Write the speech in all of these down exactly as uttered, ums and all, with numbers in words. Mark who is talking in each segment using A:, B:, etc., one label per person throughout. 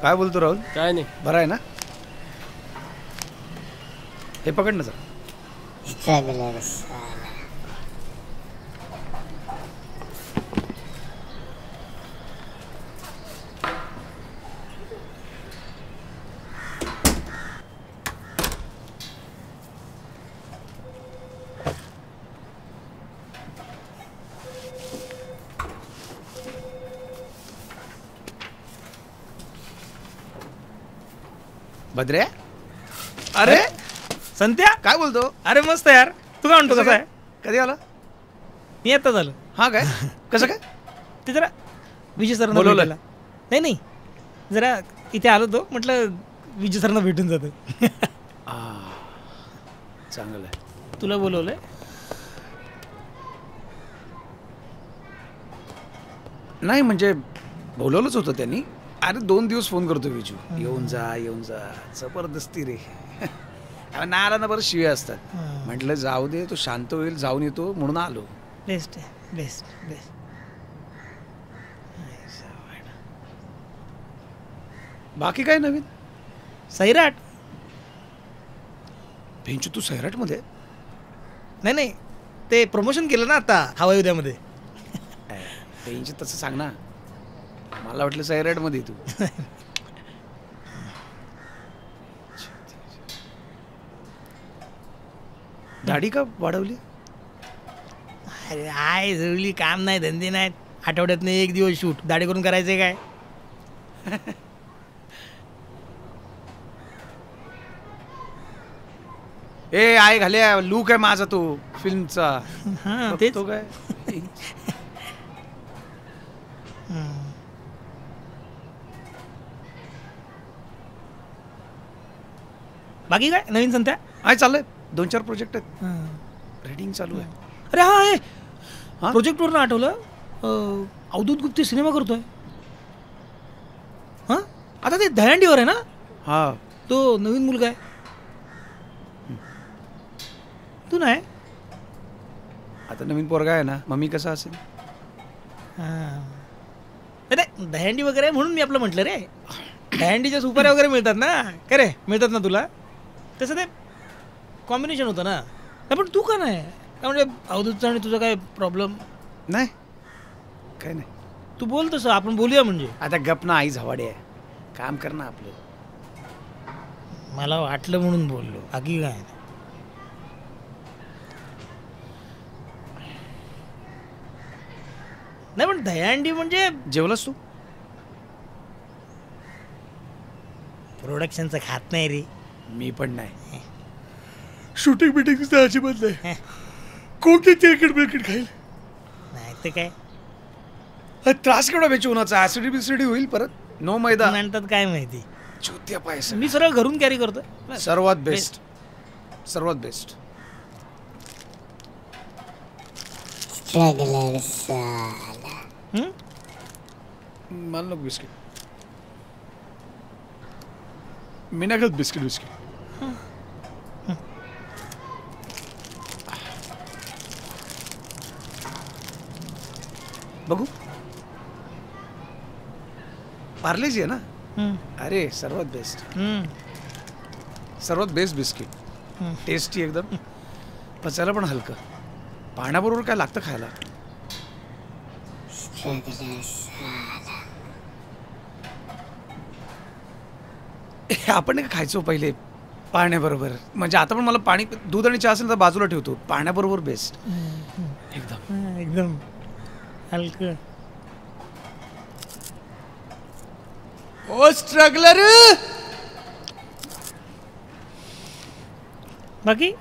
A: काय बोलतो राहुल?
B: काय नाही.
A: बरं आहे ना? हे पकड ना जरा. भद्रे, अरे
C: संत्या
A: काय बोलतो?
C: अरे मस्त यार. तू काय म्हणतो? कसं आहे?
A: कधी आला?
C: मी आता झालं.
A: हा काय? कसं काय?
C: ते जरा विजय सरांना
A: बोलवलं?
C: भेटायला. नाही नाही जरा इथे आलो तो म्हटलं विजय सरांना भेटून जातो.
A: चांगलं आहे.
C: तुला बोलवलंय?
A: नाही म्हणजे बोलवलंच होतं त्यांनी. अरे दोन दिवस फोन करतो विजू, येऊन जा येऊन जा. जबरदस्ती रे. ना आला ना बरं शिव्या असतात. म्हटलं जाऊ दे, तो शांत होईल, जाऊन येतो म्हणून आलो.
C: बेस्ट आहे. Best best.
A: बाकी काय नवीन?
C: सैराट.
A: भेंचू तू सैराटमध्ये?
C: नाही नाही ते प्रमोशन केलं ना आता हवाई उद्यामध्ये.
A: भेंचू तसं सांग ना. मला वाटलं सैराटमध्ये तू. दाढी का वाढवली?
C: अरे आय जुळली, काम नाही धंदे नाहीत. आठवड्यात नाही एक दिवस शूट. दाढी करून करायचे काय?
A: ए आय घाल्या, लूक आहे माझा तो फिल्मचा.
C: हा तेच
A: तो काय.
C: बाकी काय नवीन संत्या?
A: आहे चाललंय. दोन चार प्रोजेक्ट आहेत. रेडिंग चालू आहे.
C: अरे हा आहे प्रोजेक्टवरून आठवलं. अवधूत गुप्ते सिनेमा करतोय. हां आता ते दहीहंडीवर आहे ना?
A: हा
C: तो नवीन मुलगा आहे. तू नाही?
A: आता नवीन पोरगा आहे ना, मम्मी कसा असेल?
C: हां नाही दहीहंडी वगैरे म्हणून मी आपलं म्हटलं रे. दहीहंडीच्या सुपाऱ्या वगैरे मिळतात ना? का रे मिळतात ना तुला? तसं ते कॉम्बिनेशन होतं ना. पण तू का नाही? काय म्हणजे अवधूतचा आणि तुझा काय प्रॉब्लेम?
A: नाही काय नाही.
C: तू बोल तसं, आपण बोलूया म्हणजे.
A: आता गप ना, आई झवाडे आहे. काम कर ना आपलं.
C: मला वाटलं म्हणून बोललो, बाकी काय नाही. पण दहीहंडी म्हणजे
A: जेवलास तू?
C: प्रोडक्शनचं खात नाही रे.
A: मी पण नाही.
C: शूटिंग बिटिंग अजिबात नाही.
A: कोणते तिरकट बिरकट खाईल?
C: नाही ते काय
A: त्रास केवढा बेची उन्हाचा. ऍसिडी बिसिडी होईल परत. नो मैदा
C: म्हणतात काय माहिती.
A: चुत्या पायसा.
C: मी सरळ घरून कॅरी करतो.
A: सर्वात बेस्ट. सर्वात बेस्ट. मला नको बिस्किट. मी नाही खात बिस्किट बिस्किट. बघू. पार्लेजी आहे ना? अरे सर्वात बेस्ट. सर्वात बेस्ट बिस्किट. टेस्टी एकदम. पचायला पण हलकं. पाण्याबरोबर काय लागतं खायला? आपण काय खायचो पहिले पाण्याबरोबर. म्हणजे आता पण मला पाणी, दूध आणि चहा असेल तर बाजूला ठेवतो. पाण्याबरोबर बेस्ट एकदम
C: एकदम हलकं.
A: ओ स्ट्रगलर.
C: बाकी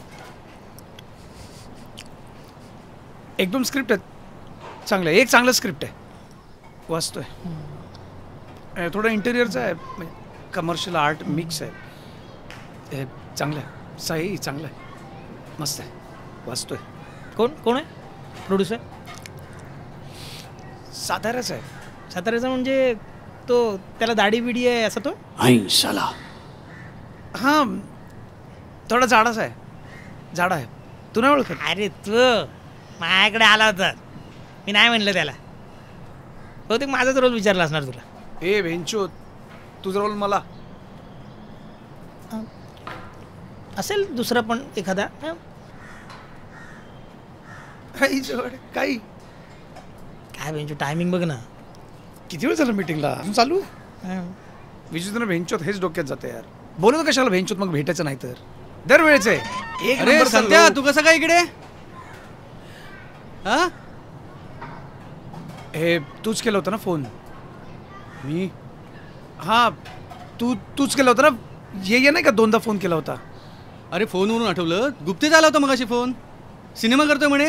A: एकदम स्क्रिप्ट आहे चांगलं. एक चांगलं स्क्रिप्ट आहे. वाचतोय. थोडं इंटेरियरचं आहे. कमर्शियल आर्ट मिक्स आहे. हे चांगलं आहे. सही चांगलं आहे. मस्त आहे. वाचतोय.
C: कोण कोण आहे प्रोड्युसर?
A: साताऱ्याचा आहे.
C: साताऱ्याचा म्हणजे तो त्याला दाढी बिडी आहे असं? तो
A: ऐंशाला. हां थोडा जाडाच आहे. जाडा आहे. तू नाही ओळखत?
C: अरे तू माझ्याकडे आला होता. मी नाही म्हणलं त्याला. बहुतेक माझाच रोल विचारला असणार तुला.
A: ए वेंचो तुझा रोल मला
C: असेल दुसरा पण एखादा हं?
A: काही जवळ काही
C: काय बेंचो टायमिंग बघ ना.
A: किती वेळ झालं मीटिंगला अजून चालू
C: हं.
A: विचित्र भेंचोत हेच डोक्यात जाते यार. बोलू ना कशाला भेंचोत मग भेटायचं नाही तर दरवेळेच आहे एक
B: अरे
A: नंबरचा
B: संध्या
A: लोक.
B: तू कसं काय इकडे हा
A: हे तूच केलं होतं ना फोन मी हां तू तूच केलं होतं ना ये ये नाही का दोनदा फोन केला होता.
B: अरे फोनवरून आठवलं गुप्ते झाला होता मगाशी फोन सिनेमा करतोय म्हणे.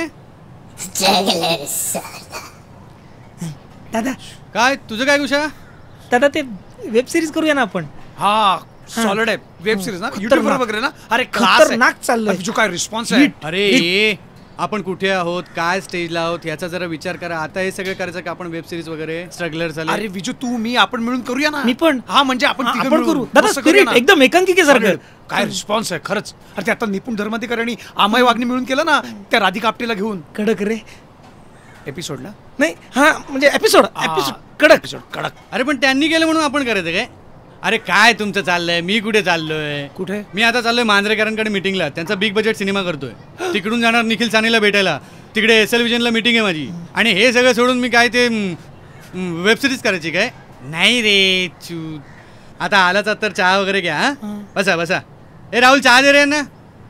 C: दादा
B: काय तुझं काय कुशा
C: दादा ते वेब सिरीज करूया ना आपण.
A: हा सॉलिड आहे वेब सिरीज ना
C: खतरनाक.
A: युट्यूबवर वगैरे ना. अरे क्लास
C: खतरनाक चाललंय.
A: जो काय रिस्पॉन्स आहे
B: अरे ये आपण कुठे आहोत काय स्टेजला आहोत याचा जरा विचार करा. आता हे सगळं करायचं का आपण वेब सिरीज वगैरे स्ट्रगलर झाले.
A: अरे विजू तू मी आपण मिळून करूया ना.
C: मी पण.
A: हा म्हणजे आपण
C: हा,
A: तिघं
C: आपण
A: मिळून.
C: करू दादा
A: मस्त करूया
C: स्पिरिट
A: ना.
C: एकदम एकांकिकेसारखं.
A: काय रिस्पॉन्स आहे खरंच. अरे ते आता निपुण धर्माधिकारी अमय वागणी मिळून केलं ना त्या राधिका आपटेला घेऊन
C: कडक रे.
A: एपिसोडला
C: नाही हा म्हणजे एपिसोड एपिसोड कडक
A: एपिसोड कडक.
B: अरे पण त्यांनी केलं म्हणून आपण करायचं काय. अरे काय तुमचं चाललंय मी कुठे चाललोय.
A: कुठे
B: मी आता चाललोय मांजरेकरांकडे मिटिंगला. त्यांचा बिग बजेट सिनेमा करतोय. तिकडून जाणार निखिल सानीला भेटायला. तिकडे एस एल विजनला मिटिंग आहे माझी. आणि हे सगळं सोडून मी काय ते वेब सिरीज करायची काय नाही रे चू. आता आलाच तर चहा वगैरे घ्या. हा बसा बसा. ए राहुल चहा दे रे यांना.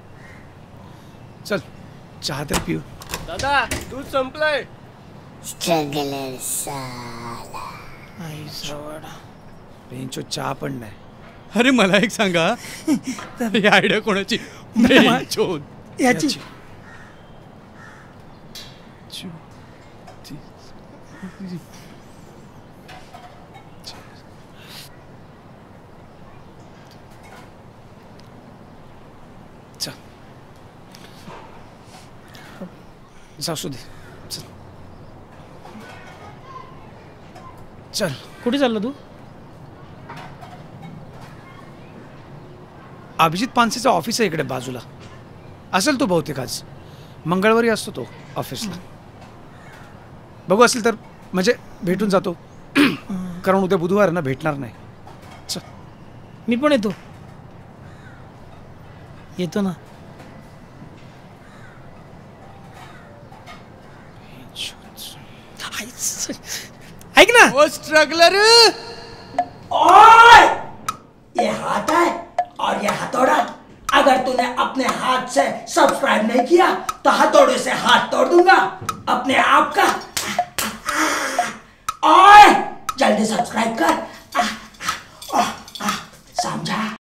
A: चल चहा तर पिऊ.
D: दादा दूध संपलंय.
A: बेंचो चहा पण नाही.
B: अरे मला एक सांगा ही आयडिया कोणाची बेंचोद.
C: याची
A: याची. चू. ती. चल जाऊ दे. चल चल
C: कुठे चालला तू.
A: अभिजित पानसेचं ऑफिस आहे इकडे बाजूला. असेल तो बहुतेक आज मंगळवारी असतो तो ऑफिसला. बघू असेल तर म्हणजे भेटून जातो कारण उद्या बुधवार ना भेटणार नाही. चल
C: मी पण येतो येतो ना. ऐक ना.
B: ओ स्ट्रगलर.
E: ओए! ये हाथ है और ये हथौड़ा. अगर तूने अपने हाथ से सब्सक्राइब नहीं किया तो हथौड़े से हाथ तोड़ दूंगा अपने आप का. ओए! जल्दी सब्सक्राइब कर. समझा.